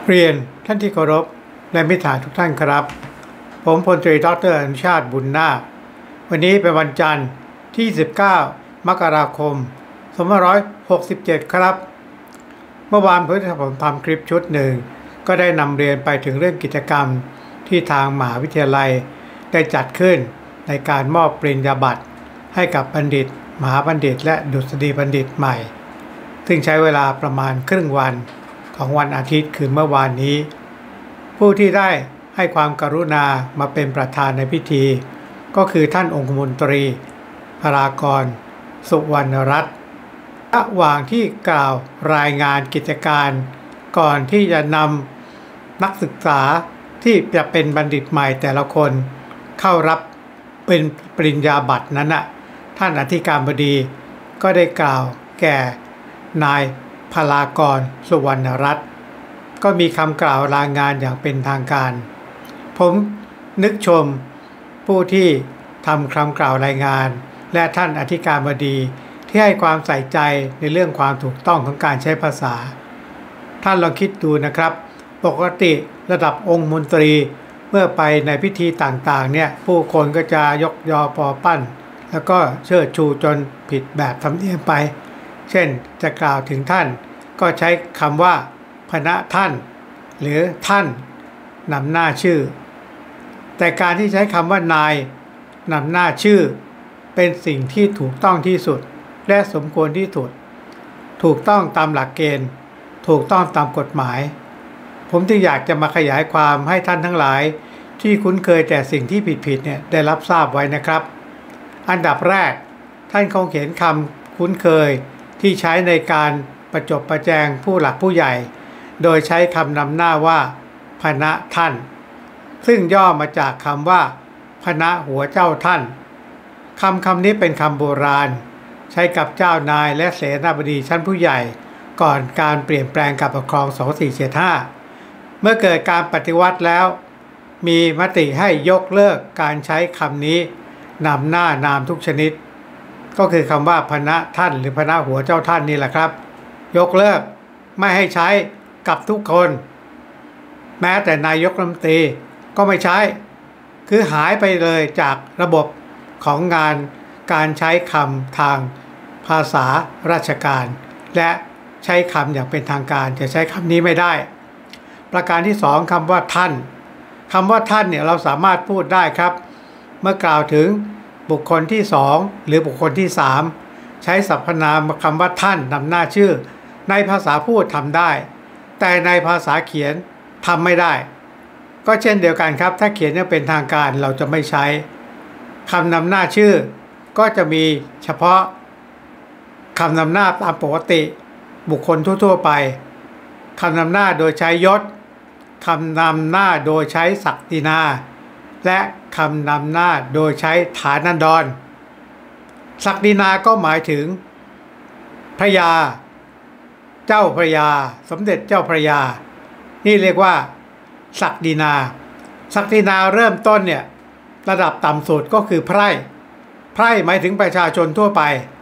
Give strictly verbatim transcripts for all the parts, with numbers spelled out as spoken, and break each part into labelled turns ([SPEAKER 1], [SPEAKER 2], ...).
[SPEAKER 1] เรียนท่านที่เคารพและมิตรฐานทุกท่านครับผมพลตรีดร.อนุชาติบุญนาควันนี้เป็นวันจันทร์ที่สิบเก้ามกราคมสองพันห้าร้อยหกสิบเจ็ดครับเมื่อวานผมทำคลิปชุดหนึ่งก็ได้นำเรียนไปถึงเรื่องกิจกรรมที่ทางมหาวิทยาลัยได้จัดขึ้นในการมอบปริญญาบัตรให้กับบัณฑิตมหาบัณฑิตและดุษฎีบัณฑิตใหม่ซึ่งใช้เวลาประมาณครึ่งวันของวันอาทิตย์คือเมื่อวานนี้ผู้ที่ได้ให้ความกรุณามาเป็นประธานในพิธีก็คือท่านองคมนตรีพรากรสุวรรณรัตน์ระหว่างที่กล่าวรายงานกิจการก่อนที่จะนำนักศึกษาที่จะเป็นบัณฑิตใหม่แต่ละคนเข้ารับเป็นปริญญาบัตรนั้นน่ะท่านอธิการบดีก็ได้กล่าวแก่นายพรากรสุวรรณรัตน์ก็มีคำกล่าวรายงานอย่างเป็นทางการผมนึกชมผู้ที่ทำคำกล่าวรายงานและท่านอธิการบดีที่ให้ความใส่ใจในเรื่องความถูกต้องของการใช้ภาษาท่านลองคิดดูนะครับปกติระดับองค์มนตรีเมื่อไปในพิธีต่างๆเนี่ยผู้คนก็จะยกยอปอปั้นแล้วก็เชิดชูจนผิดแบบธรรมเนียมไปเช่นจะกล่าวถึงท่านก็ใช้คำว่าพนะท่านหรือท่านนำหน้าชื่อแต่การที่ใช้คำว่านายนำหน้าชื่อเป็นสิ่งที่ถูกต้องที่สุดและสมควรที่สุดถูกต้องตามหลักเกณฑ์ถูกต้องตามกฎหมายผมจึงอยากจะมาขยายความให้ท่านทั้งหลายที่คุ้นเคยแต่สิ่งที่ผิดๆเนี่ยได้รับทราบไว้นะครับอันดับแรกท่านคงเห็นคำคุ้นเคยที่ใช้ในการประจบประแจงผู้หลักผู้ใหญ่โดยใช้คำนำหน้าว่าพนะท่านซึ่งย่อมาจากคำว่าพนะหัวเจ้าท่านคำคำนี้เป็นคำโบราณใช้กับเจ้านายและเสนาบดีชั้นผู้ใหญ่ก่อนการเปลี่ยนแปลงการปกครองสองสี่เจ็ดห้าเมื่อเกิดการปฏิวัติแล้วมีมติให้ยกเลิกการใช้คำนี้นำหน้านามทุกชนิดก็คือคำว่าพนะท่านหรือพนะหัวเจ้าท่านนี่แหละครับยกเลิกไม่ให้ใช้กับทุกคนแม้แต่นายกรัฐมนตรีก็ไม่ใช้คือหายไปเลยจากระบบของงานการใช้คำทางภาษาราชการและใช้คำอย่างเป็นทางการจะใช้คำนี้ไม่ได้ประการที่สองคำว่าท่านคำว่าท่านเนี่ยเราสามารถพูดได้ครับเมื่อกล่าวถึงบุคคลที่สองหรือบุคคลที่สามใช้สรรพนามคำว่าท่านนำหน้าชื่อในภาษาพูดทำได้แต่ในภาษาเขียนทำไม่ได้ก็เช่นเดียวกันครับถ้าเขียนเนี่ยเป็นทางการเราจะไม่ใช้คำนำหน้าชื่อก็จะมีเฉพาะคำนำหน้าตามปกติบุคคลทั่วๆไปคำนำหน้าโดยใช้ยศคำนำหน้าโดยใช้ศักดินาและคำนำหน้าโดยใช้ฐานันดรศักดินาก็หมายถึงพระยาเจ้าพระยาสมเด็จเจ้าพระยานี่เรียกว่าศักดินาศักดินาเริ่มต้นเนี่ยระดับต่ำสุดก็คือไพร่ไพร่หมายถึงประชาชนทั่วไป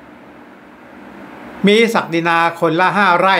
[SPEAKER 1] มีศักดินาคนละห้าไร่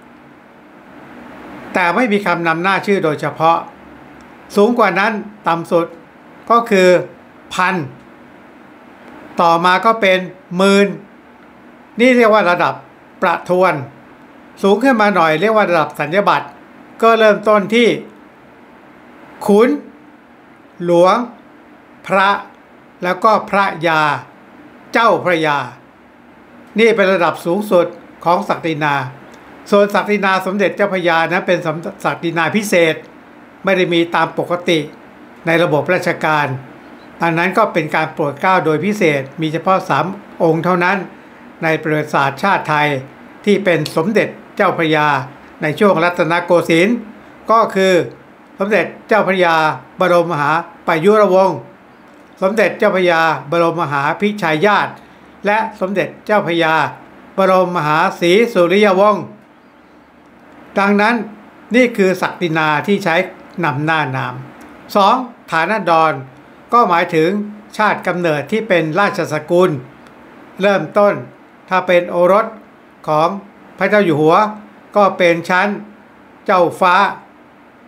[SPEAKER 1] แต่ไม่มีคำนำหน้าชื่อโดยเฉพาะสูงกว่านั้นต่ำสุดก็คือพันต่อมาก็เป็นหมื่นนี่เรียกว่าระดับประทวนสูงขึ้นมาหน่อยเรียกว่าระดับสัญญาบัตรก็เริ่มต้นที่ขุนหลวงพระแล้วก็พระยาเจ้าพระยานี่เป็นระดับสูงสุดของศักดินาส่วนศักดินาสมเด็จเจ้าพระยานะเป็นศักดินาพิเศษไม่ได้มีตามปกติในระบบราชการอันนั้นก็เป็นการโปรดเกล้าโดยพิเศษมีเฉพาะสามองค์เท่านั้นในประวัติศาสตร์ชาติไทยที่เป็นสมเด็จเจ้าพระยาในช่วงรัตนโกสินทร์ก็คือสมเด็จเจ้าพระยาบรมมหาปยุรวงศ์สมเด็จเจ้าพระยาบรมมหาพิชัยญาติและสมเด็จเจ้าพระยาบรมมหาศรีสุริยวงศ์ดังนั้นนี่คือศักดินาที่ใช้นำหน้านามสองฐานันดรก็หมายถึงชาติกำเนิดที่เป็นราชสกุลเริ่มต้นถ้าเป็นโอรสของพระเจ้าอยู่หัวก็เป็นชั้นเจ้าฟ้า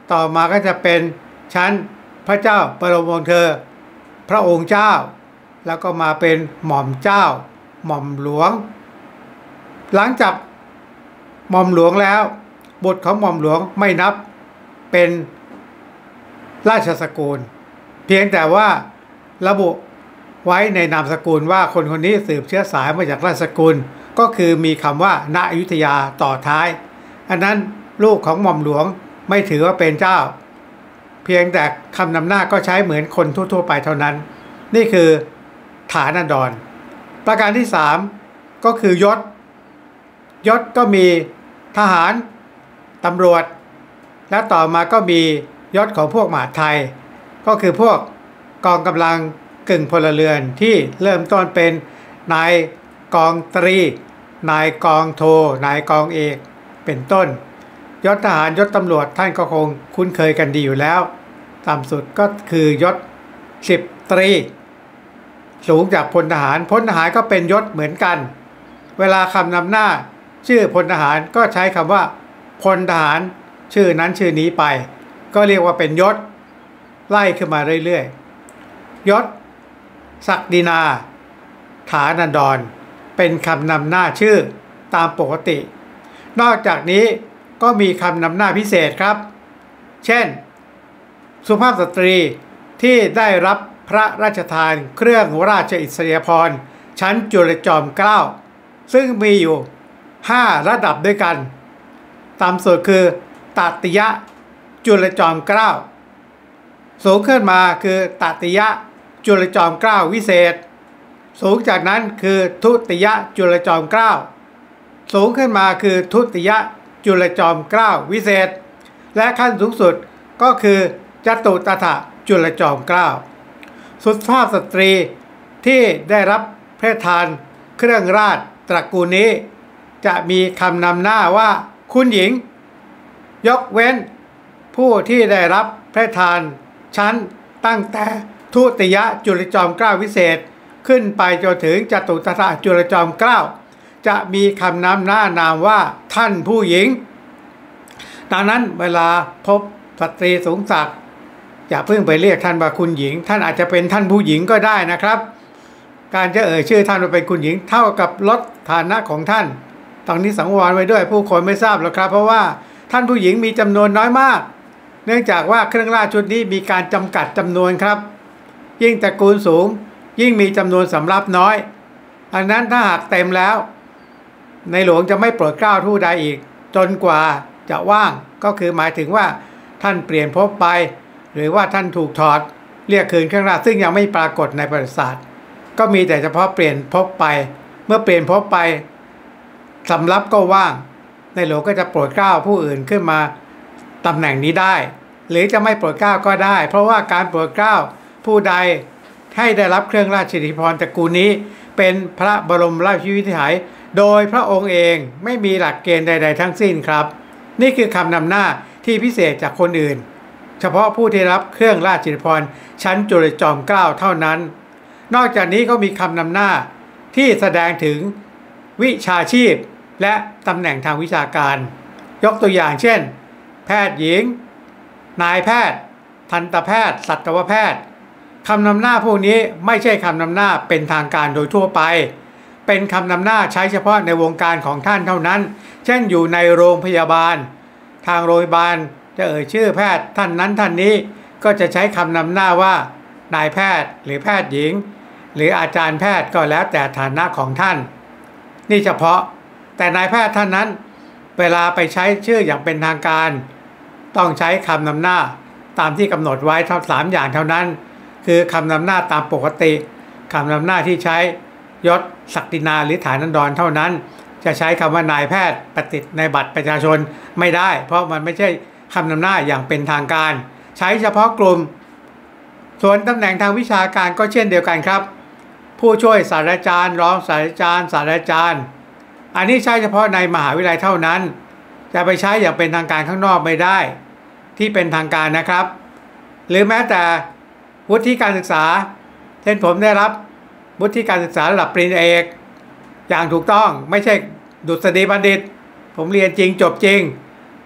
[SPEAKER 1] ต่อมาก็จะเป็นชั้นพระเจ้าบรมวงศ์เธอพระองค์เจ้าแล้วก็มาเป็นหม่อมเจ้าหม่อมหลวงหลังจากหม่อมหลวงแล้วบุตรของหม่อมหลวงไม่นับเป็นราชสกุลเพียงแต่ว่าระบุไว้ในนามสกุลว่าคนคนนี้สืบเชื้อสายมาจากราชสกุลก็คือมีคำว่าณอยุธยาต่อท้ายอันนั้นลูกของหม่อมหลวงไม่ถือว่าเป็นเจ้าเพียงแต่คำนำหน้าก็ใช้เหมือนคนทั่วๆไปเท่านั้นนี่คือฐานันดรประการที่สามก็คือยศยศก็มีทหารตำรวจและต่อมาก็มียศของพวกมหาดไทยก็คือพวกกองกำลังกึ่งพลเรือนที่เริ่มต้นเป็นนายกองตรีนายกองโทนายกองเอกเป็นต้นยศทหารยศตำรวจท่านก็คงคุ้นเคยกันดีอยู่แล้วต่ำสุดก็คือยศสิบตรีสูงจากพลทหารพลทหารก็เป็นยศเหมือนกันเวลาคำนำหน้าชื่อพลทหารก็ใช้คำว่าพลทหารชื่อนั้นชื่อนี้ไปก็เรียกว่าเป็นยศไล่ขึ้นมาเรื่อยๆยศศักดินาฐานันดรเป็นคำนำหน้าชื่อตามปกตินอกจากนี้ก็มีคำนำหน้าพิเศษครับเช่นสุภาพสตรีที่ได้รับพระราชทานเครื่องราชอิสริยาภรณ์ชั้นจุลจอมเกล้าซึ่งมีอยู่ห้าระดับด้วยกันต่ำสุดคือตติยะจุลจอมเกล้าสูงขึ้นมาคือตติยะจุลจอมเกล้าวิเศษสูงจากนั้นคือทุติยะจุลจอมเกล้าสูงขึ้นมาคือทุติยะจุลจอมเกล้าวิเศษและขั้นสูงสุดก็คือจตุตถะจุลจอมเกล้าสุภาพสตรีที่ได้รับพระราชทานเครื่องราชตระกูลนี้จะมีคำนำหน้าว่าคุณหญิงยกเว้นผู้ที่ได้รับพระราชทานชั้นตั้งแต่ทุติยะจุลจอมเกล้าวิเศษขึ้นไปจนถึงจตุตถะจุลจอมเกล้าจะมีคำนำหน้านามว่าท่านผู้หญิงดังนั้นเวลาพบสตรีสูงศักดิ์อย่าเพิ่งไปเรียกท่านว่าคุณหญิงท่านอาจจะเป็นท่านผู้หญิงก็ได้นะครับการจะเอ่ยชื่อท่านว่าเป็นคุณหญิงเท่ากับลดฐานะของท่านตอนนี้สังวรไว้ด้วยผู้คนไม่ทราบหรอกครับเพราะว่าท่านผู้หญิงมีจำนวนน้อยมากเนื่องจากว่าเครื่องราชชุดนี้มีการจำกัดจำนวนครับยิ่งตระกูลสูงยิ่งมีจำนวนสำรับน้อยดังนั้นถ้าหากเต็มแล้วในหลวงจะไม่โปรดเกล้าผู้ใดอีกจนกว่าจะว่างก็คือหมายถึงว่าท่านเปลี่ยนภพไปหรือว่าท่านถูกถอดเรียกคืนเครื่องราชซึ่งยังไม่ปรากฏในประวัติศาสตร์ก็มีแต่เฉพาะเปลี่ยนภพไปเมื่อเปลี่ยนภพไปสำรับก็ว่างในหลวงก็จะโปรดเกล้าผู้อื่นขึ้นมาตำแหน่งนี้ได้หรือจะไม่โปรดเกล้าก็ได้เพราะว่าการโปรดเกล้าผู้ใดให้ได้รับเครื่องราชอิทธิพรตระกูลนี้เป็นพระบรมราชวิถีโดยพระองค์เองไม่มีหลักเกณฑ์ใดๆทั้งสิ้นครับนี่คือคำนำหน้าที่พิเศษจากคนอื่นเฉพาะผู้ที่รับเครื่องราชอิทธิพรชั้นจุลจอมเกล้าเท่านั้นนอกจากนี้ก็มีคำนำหน้าที่แสดงถึงวิชาชีพและตำแหน่งทางวิชาการยกตัวอย่างเช่นแพทย์หญิงนายแพทย์ทันตแพทย์สัตวแพทย์คำนำหน้าพวกนี้ไม่ใช่คำนำหน้าเป็นทางการโดยทั่วไปเป็นคำนำหน้าใช้เฉพาะในวงการของท่านเท่านั้นเช่นอยู่ในโรงพยาบาลทางโรงพยาบาลจะเอ่ยชื่อแพทย์ท่านนั้นท่านนี้ก็จะใช้คำนำหน้าว่านายแพทย์หรือแพทย์หญิงหรืออาจารย์แพทย์ก็แล้วแต่ฐานะของท่านนี่เฉพาะแต่นายแพทย์ท่านนั้นเวลาไปใช้ชื่ออย่างเป็นทางการต้องใช้คำนำหน้าตามที่กำหนดไว้ทั้งสามอย่างเท่านั้นคือคำนำหน้าตามปกติคำนำหน้าที่ใช้ยศศักดินาหรือฐานันดรเท่านั้นจะใช้คำว่านายแพทย์ปฏิในบัตรประชาชนไม่ได้เพราะมันไม่ใช่คำนำหน้าอย่างเป็นทางการใช้เฉพาะกลุ่มส่วนตำแหน่งทางวิชาการก็เช่นเดียวกันครับผู้ช่วยศาสตราจารย์รองศาสตราจารย์ศาสตราจารย์อันนี้ใช้เฉพาะในมหาวิทยาลัยเท่านั้นจะไปใช้อย่างเป็นทางการข้างนอกไม่ได้ที่เป็นทางการนะครับหรือแม้แต่วุฒิการศึกษาเช่นผมได้รับวุฒิการศึกษาระดับปริญญาเอกอย่างถูกต้องไม่ใช่ดุษฎีบัณฑิตผมเรียนจริงจบจริง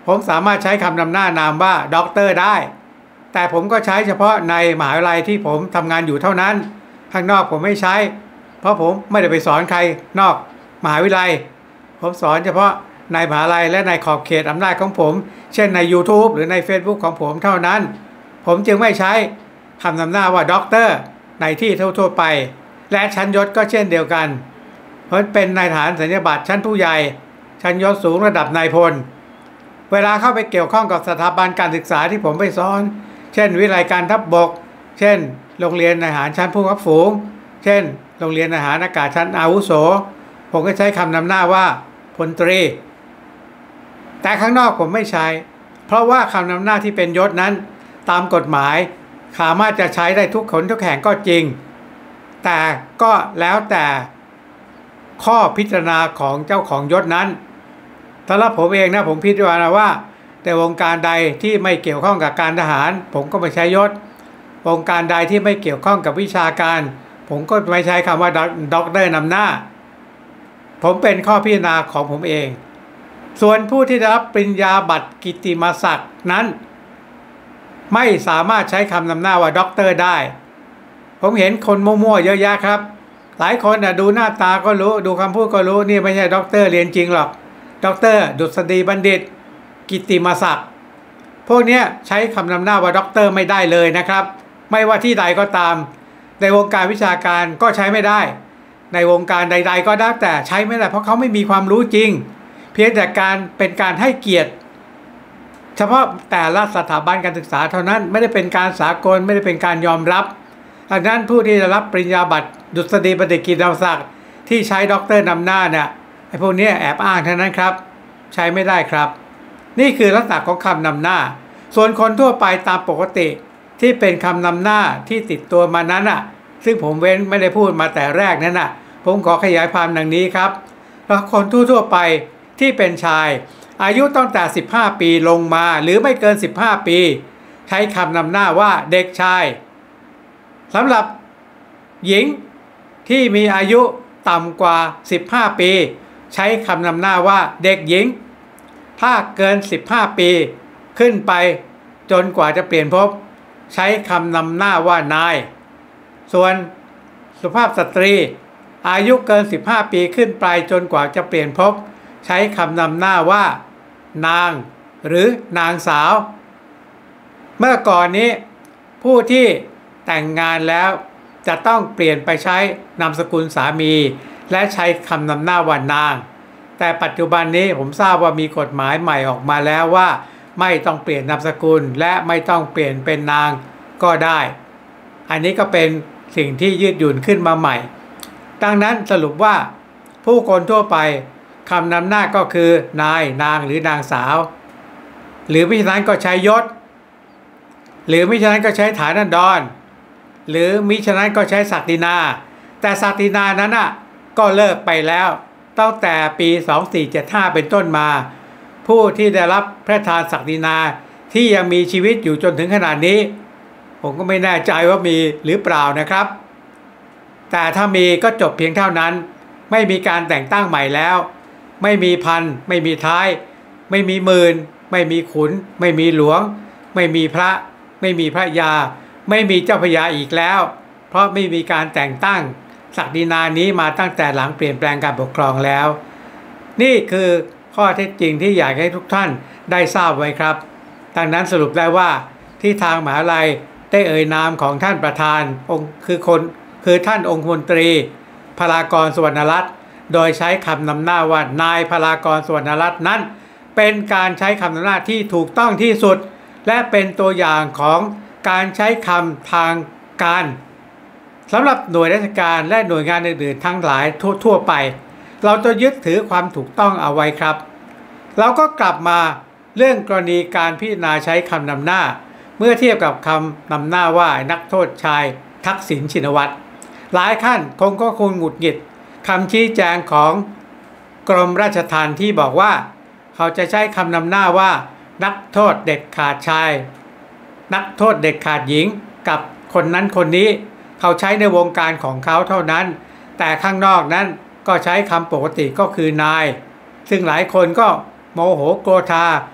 [SPEAKER 1] ผมสามารถใช้คำนำหน้านามว่าด็อกเตอร์ได้แต่ผมก็ใช้เฉพาะในมหาวิทยาลัยที่ผมทำงานอยู่เท่านั้นข้างนอกผมไม่ใช้เพราะผมไม่ได้ไปสอนใครนอกมหาวิทยาลัยผมสอนเฉพาะในมหาวิทยาลัยและในขอบเขตอำนาจของผมเช่นใน YouTube หรือใน Facebook ของผมเท่านั้นผมจึงไม่ใช้คำนำหน้าว่าด็อกเตอร์ในที่ทั่วๆไปและชั้นยศก็เช่นเดียวกันเพราะเป็นนายทหารสัญญาบัตรชั้นผู้ใหญ่ชั้นยศสูงระดับนายพลเวลาเข้าไปเกี่ยวข้องกับสถาบันการศึกษาที่ผมไปสอนเช่นวิทยาลัยการทัพบกเช่นโรงเรียนทหารชั้นผู้บังคับฝูงเช่นโรงเรียนทหารอากาศชั้นอาวุโสผมก็ใช้คำนำหน้าว่าพลตรีแต่ข้างนอกผมไม่ใช้เพราะว่าคำนำหน้าที่เป็นยศนั้นตามกฎหมายสามารถจะใช้ได้ทุกคนทุกแห่งก็จริงแต่ก็แล้วแต่ข้อพิจารณาของเจ้าของยศนั้นสำหรับผมเองนะผมพิจารณาว่าแต่วงการใดที่ไม่เกี่ยวข้องกับการทหารผมก็ไม่ใช้ยศวงการใดที่ไม่เกี่ยวข้องกับวิชาการผมก็ไม่ใช้คำว่าด็อกเตอร์นำหน้าผมเป็นข้อพิจารณาของผมเองส่วนผู้ที่ได้รับปริญญาบัตรกิตติมศักดิ์นั้นไม่สามารถใช้คำนำหน้าว่าด็อกเตอร์ได้ผมเห็นคนมั่วๆเยอะแยะครับหลายคนนะดูหน้าตาก็รู้ดูคำพูดก็รู้นี่ไม่ใช่ด็อกเตอร์เรียนจริงหรอกด็อกเตอร์ดุษฎีบัณฑิตกิตติมศักดิ์พวกนี้ใช้คำนำหน้าว่าด็อกเตอร์ไม่ได้เลยนะครับไม่ว่าที่ใดก็ตามในวงการวิชาการก็ใช้ไม่ได้ในวงการใดๆก็ได้แต่ใช้ไม่ได้เพราะเขาไม่มีความรู้จริงเพียงแต่การเป็นการให้เกียรติเฉพาะแต่ละสถาบันการศึกษาเท่านั้นไม่ได้เป็นการสากลไม่ได้เป็นการยอมรับดังนั้นผู้ที่ได้รับปริญญาบัตรดุษฎีบัณฑิตกิตติมศักดิ์ที่ใช้ด็อกเตอร์นำหน้าเนี่ยไอ้พวกนี้แอบอ้างเท่านั้นครับใช้ไม่ได้ครับนี่คือลักษณะของคำนำหน้าส่วนคนทั่วไปตามปกติที่เป็นคำนำหน้าที่ติดตัวมานั้นอ่ะซึ่งผมเว้นไม่ได้พูดมาแต่แรกนั้นอ่ะผมขอขยายความดังนี้ครับแล้วคนทั่วๆไปที่เป็นชายอายุตั้งแต่สิบห้าปีลงมาหรือไม่เกินสิบห้าปีใช้คำนำหน้าว่าเด็กชายสำหรับหญิงที่มีอายุต่ำกว่าสิบห้าปีใช้คำนำหน้าว่าเด็กหญิงถ้าเกินสิบห้าปีขึ้นไปจนกว่าจะเปลี่ยนภพใช้คำนำหน้าว่านายส่วนสุภาพสตรีอายุเกินสิบห้าปีขึ้นไปจนกว่าจะเปลี่ยนภพใช้คำนำหน้าว่านางหรือนางสาวเมื่อก่อนนี้ผู้ที่แต่งงานแล้วจะต้องเปลี่ยนไปใช้นามสกุลสามีและใช้คำนำหน้าว่านางแต่ปัจจุบันนี้ผมทราบว่ามีกฎหมายใหม่ออกมาแล้วว่าไม่ต้องเปลี่ยนนามสกุลและไม่ต้องเปลี่ยนเป็นนางก็ได้อันนี้ก็เป็นสิ่งที่ยืดหยุ่นขึ้นมาใหม่ดังนั้นสรุปว่าผู้คนทั่วไปคำนำหน้าก็คือนายนางหรือนางสาวหรือมิฉะนั้นก็ใช้ยศหรือมิฉะนั้นก็ใช้ฐานันดรหรือมิฉะนั้นก็ใช้ศักดินาแต่ศักดินานั้นอ่ะก็เลิกไปแล้วตั้งแต่ปีสองสี่เจ็ดห้าเป็นต้นมาผู้ที่ได้รับพระราชทานศักดินาที่ยังมีชีวิตอยู่จนถึงขนาดนี้ผมก็ไม่แน่ใจว่ามีหรือเปล่านะครับแต่ถ้ามีก็จบเพียงเท่านั้นไม่มีการแต่งตั้งใหม่แล้วไม่มีพันไม่มีท้ายไม่มีหมื่นไม่มีขุนไม่มีหลวงไม่มีพระไม่มีพระยาไม่มีเจ้าพระยาอีกแล้วเพราะไม่มีการแต่งตั้งศักดินานี้มาตั้งแต่หลังเปลี่ยนแปลงการปกครองแล้วนี่คือข้อเท็จจริงที่อยากให้ทุกท่านได้ทราบไว้ครับดังนั้นสรุปได้ว่าที่ทางมหาวิทยาลัยได้เอ่ยนามของท่านประธานองค์คือคนคือท่านองคมนตรีพลากรสุวรรณรัตน์โดยใช้คำนำหน้าว่านายพลากรสุวรรณรัตน์นั้นเป็นการใช้คำนำหน้าที่ถูกต้องที่สุดและเป็นตัวอย่างของการใช้คำทางการสำหรับหน่วยราชการและหน่วยงานอื่นๆทั้งหลายทั่วๆไปเราจะยึดถือความถูกต้องเอาไว้ครับเราก็กลับมาเรื่องกรณีการพิจารณาใช้คำนำหน้าเมื่อเทียบกับคำนำหน้าว่านักโทษชายทักษิณชินวัตรหลายท่านคงก็คงหงุดหงิดคำชี้แจงของกรมราชทัณฑ์ที่บอกว่าเขาจะใช้คำนำหน้าว่านักโทษเด็ดขาดชายนักโทษเด็ดขาดหญิงกับคนนั้นคนนี้เขาใช้ในวงการของเขาเท่านั้นแต่ข้างนอกนั้นก็ใช้คำปกติก็คือนายซึ่งหลายคนก็โมโหโกรธา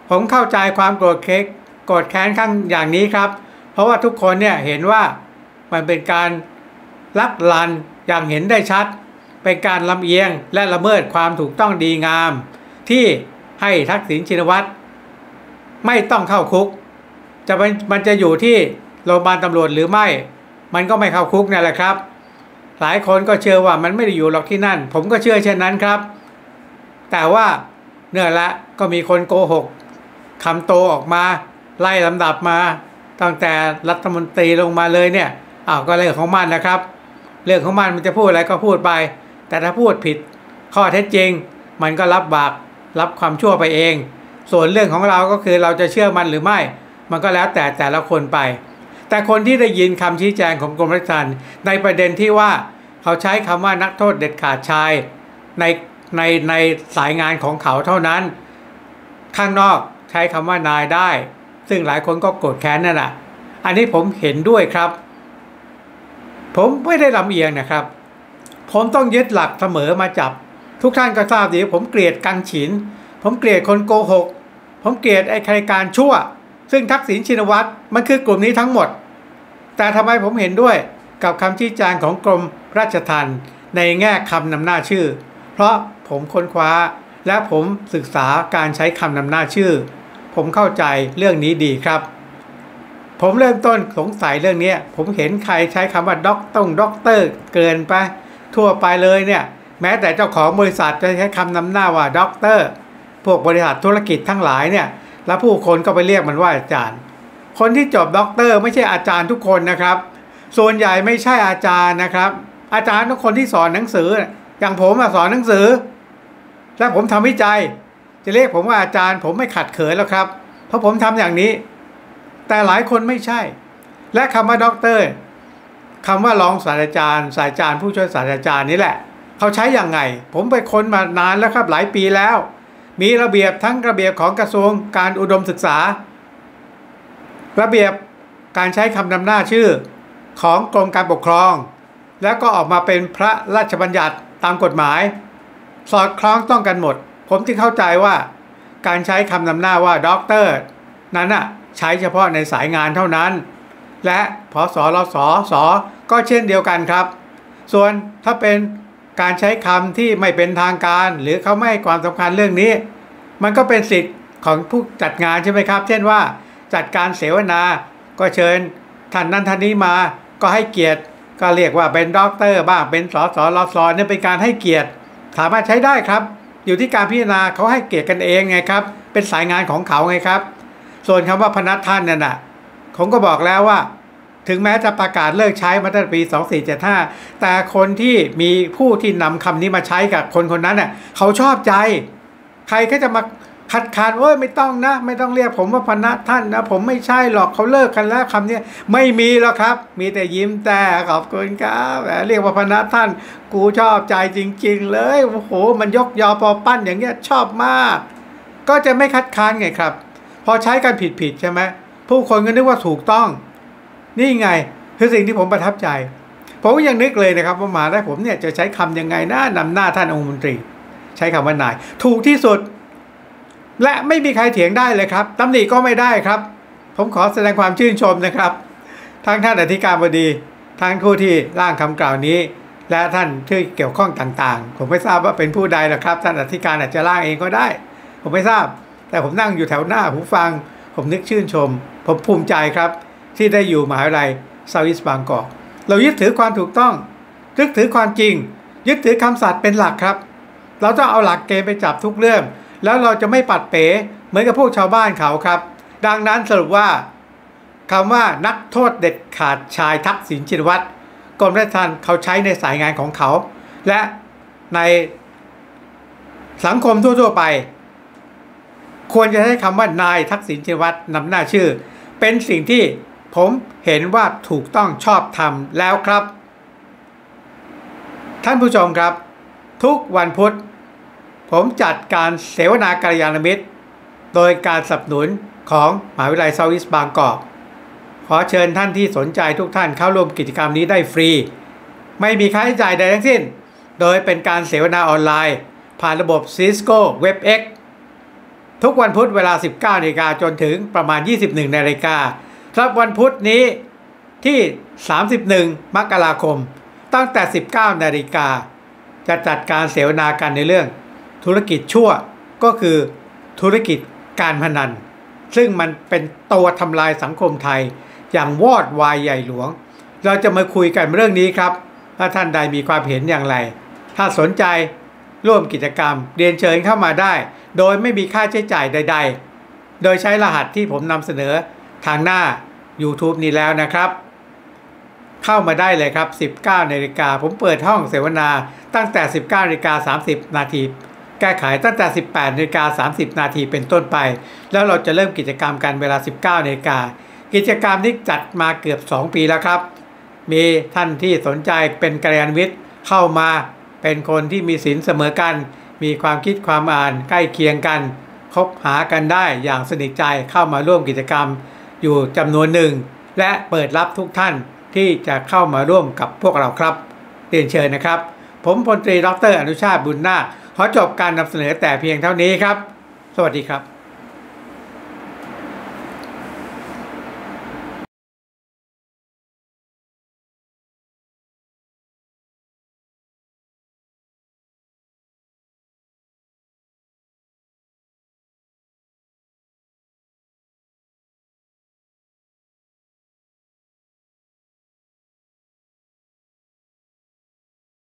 [SPEAKER 1] ผมเข้าใจความโกรธเค้กโกรธแค้นข้างอย่างนี้ครับเพราะว่าทุกคนเนี่ยเห็นว่ามันเป็นการลักลันอย่างเห็นได้ชัดเป็นการลำเอียงและละเมิดความถูกต้องดีงามที่ให้ทักษิณชินวัตรไม่ต้องเข้าคุกจะมันจะอยู่ที่โรงพยาบาลตำรวจหรือไม่มันก็ไม่เข้าคุกนั่นแหละครับหลายคนก็เชื่อว่ามันไม่ได้อยู่หรอกที่นั่นผมก็เชื่อเช่นนั้นครับแต่ว่าเนื่องละก็มีคนโกหกคำโตออกมาไล่ลำดับมาตั้งแต่รัฐมนตรีลงมาเลยเนี่ยอ้าวก็เรื่องของมันนะครับเรื่องของมันมันจะพูดอะไรก็พูดไปแต่ถ้าพูดผิดข้อเท็จจริงมันก็รับบาปรับความชั่วไปเองส่วนเรื่องของเราก็คือเราจะเชื่อมันหรือไม่มันก็แล้วแต่แต่ละคนไปแต่คนที่ได้ยินคำชี้แจงของกรมราชทัณฑ์ในประเด็นที่ว่าเขาใช้คำว่านักโทษเด็ดขาดชายในในในสายงานของเขาเท่านั้นข้างนอกใช้คำว่านายได้ซึ่งหลายคนก็โกรธแค้นนั่นแหละอันนี้ผมเห็นด้วยครับผมไม่ได้ลำเอียงนะครับผมต้องยึดหลักเสมอมาจับทุกท่านก็ทราบดีผมเกลียดกังฉินผมเกลียดคนโกหกผมเกลียดไอ้ใครการชั่วซึ่งทักษิณชินวัตรมันคือกลุ่มนี้ทั้งหมดแต่ทำไมผมเห็นด้วยกับคำชี้แจงของกรมราชทัณฑ์ในแง่คำนำหน้าชื่อเพราะผมค้นคว้าและผมศึกษาการใช้คำนำหน้าชื่อผมเข้าใจเรื่องนี้ดีครับผมเริ่มต้นสงสัยเรื่องนี้ผมเห็นใครใช้คำว่าด็อกต้องด็อกเตอร์เกินไปทั่วไปเลยเนี่ยแม้แต่เจ้าของบริษัทจะใช้คำนำหน้าว่าด็อกเตอร์พวกบริษัทธุรกิจทั้งหลายเนี่ยแล้วผู้คนก็ไปเรียกมันว่าอาจารย์คนที่จบด็อกเตอร์ไม่ใช่อาจารย์ทุกคนนะครับส่วนใหญ่ไม่ใช่อาจารย์นะครับอาจารย์ทุกคนที่สอนหนังสืออย่างผมสอนหนังสือและผมทำวิจัยจะเรียกผมว่าอาจารย์ผมไม่ขัดเขินแล้วครับเพราะผมทำอย่างนี้แต่หลายคนไม่ใช่และคำว่าด็อกเตอร์คำว่ารองศาสตราจารย์ศาสตราจารย์ผู้ช่วยศาสตราจารย์นี่แหละเขาใช้อย่างไงผมไปค้นมานานแล้วครับหลายปีแล้วมีระเบียบทั้งระเบียบของกระทรวงการอุดมศึกษาระเบียบการใช้คำนำหน้าชื่อของกรมการปกครองแล้วก็ออกมาเป็นพระราชบัญญัติตามกฎหมายสอดคล้องต้องกันหมดผมที่เข้าใจว่าการใช้คำนำหน้าว่าด็อกเตอร์นั้นน่ะใช้เฉพาะในสายงานเท่านั้นและพสรสสก็เช่นเดียวกันครับส่วนถ้าเป็นการใช้คำที่ไม่เป็นทางการหรือเขาไม่ให้ความสำคัญเรื่องนี้มันก็เป็นสิทธิ์ของผู้จัดงานใช่ไหมครับเช่นว่าจัดการเสวนาก็เชิญท่านนั้นท่านนี้มาก็ให้เกียรติก็เรียกว่าเป็นด็อกเตอร์บ้างเป็นสสรสเนี่ยเป็นการให้เกียรติสามารถใช้ได้ครับอยู่ที่การพิจารณาเขาให้เกียรติกันเองไงครับเป็นสายงานของเขาไงครับส่วนคำว่าพนักท่านนั่นน่ะผมก็บอกแล้วว่าถึงแม้จะประกาศเลิกใช้มาตั้งแต่ปีสองสี่เจ็ดห้าแต่คนที่มีผู้ที่นำคำนี้มาใช้กับคนคนนั้นน่ะเขาชอบใจใครก็จะมาคัดค้านเอ้ยไม่ต้องนะไม่ต้องเรียกผมว่าพนักท่านนะผมไม่ใช่หรอกเขาเลิกกันแล้วคำนี้ไม่มีแล้วครับมีแต่ยิ้มแต่ขอบคุณครับเรียกว่าพนักท่านกูชอบใจจริงๆเลยโอ้โหมันยกยอปอปั้นอย่างเงี้ยชอบมากก็จะไม่คัดค้านไงครับพอใช้กันผิดๆใช่ไหมผู้คนก็นึกว่าถูกต้องนี่ไงคือสิ่งที่ผมประทับใจผมยังนึกเลยนะครับว่ามาได้ผมเนี่ยจะใช้คำยังไงนะนำหน้าท่านองคมนตรีใช้คำว่านายถูกที่สุดและไม่มีใครเถียงได้เลยครับตำหนิก็ไม่ได้ครับผมขอแสดงความชื่นชมนะครับทั้งท่านอธิการบดีทั้งผู้ที่ร่างคำกล่าวนี้และท่านที่เกี่ยวข้องต่างๆผมไม่ทราบว่าเป็นผู้ใดหรอกครับท่านอธิการอาจจะร่างเองก็ได้ผมไม่ทราบแต่ผมนั่งอยู่แถวหน้าหูฟังผมนึกชื่นชมผมภูมิใจครับที่ได้อยู่มหาวิทยาลัยเซาท์อีสต์บางกอกเรายึดถือความถูกต้องยึดถือความจริงยึดถือคำสัตย์เป็นหลักครับเราต้องเอาหลักเกณฑ์ไปจับทุกเรื่องแล้วเราจะไม่ปัดเป๋เหมือนกับพวกชาวบ้านเขาครับดังนั้นสรุปว่าคำว่านักโทษเด็ดขาดชายทักษิณชินวัตรกรมราชทัณฑ์เขาใช้ในสายงานของเขาและในสังคมทั่วๆไปควรจะใช้คำว่านายทักษิณชินวัตรนำหน้าชื่อเป็นสิ่งที่ผมเห็นว่าถูกต้องชอบธรรมแล้วครับท่านผู้ชมครับทุกวันพุธผมจัดการเสวนากัลยาณมิตรโดยการสนับสนุนของมหาวิทยาลัยเซาท์อีสต์บางกอกขอเชิญท่านที่สนใจทุกท่านเข้าร่วมกิจกรรมนี้ได้ฟรีไม่มีค่าใช้จ่ายใดทั้งสิ้นโดยเป็นการเสวนาออนไลน์ผ่านระบบ Cisco เว็บเอ็กซ์ทุกวันพุธเวลา สิบเก้านาฬิกา จนถึงประมาณ ยี่สิบเอ็ดนาฬิกาครับวันพุธนี้ที่ สามสิบเอ็ด มกราคมตั้งแต่ สิบเก้านาฬิกาจะจัดการเสวนากันในเรื่องธุรกิจชั่วก็คือธุรกิจการพนันซึ่งมันเป็นตัวทำลายสังคมไทยอย่างวอดวายใหญ่หลวงเราจะมาคุยกันเรื่องนี้ครับถ้าท่านใดมีความเห็นอย่างไรถ้าสนใจร่วมกิจกรรมเรียนเชิญเข้ามาได้โดยไม่มีค่าใช้จ่ายใดๆโดยใช้รหัสที่ผมนำเสนอทางหน้า YouTube นี้แล้วนะครับเข้ามาได้เลยครับ สิบเก้านาฬิกาผมเปิดห้องเสวนาตั้งแต่ สิบเก้านาฬิกาสามสิบนาทีแก้ไขตั้งแต่ สิบแปดนาฬิกาสามสิบนาทีเป็นต้นไปแล้วเราจะเริ่มกิจกรรมกันเวลา สิบเก้านาฬิกากิจกรรมนี้จัดมาเกือบสองปีแล้วครับมีท่านที่สนใจเป็นกัลยาณมิตรเข้ามาเป็นคนที่มีศีลเสมอกันมีความคิดความอ่านใกล้เคียงกันคบหากันได้อย่างสนิทใจเข้ามาร่วมกิจกรรมอยู่จำนวนหนึ่งและเปิดรับทุกท่านที่จะเข้ามาร่วมกับพวกเราครับเรียนเชิญนะครับผมพลตรีดร.อนุชาติบุญนาคขอจบการนำเสนอแต่เพียงเท่านี้ครับสวัสดีครับ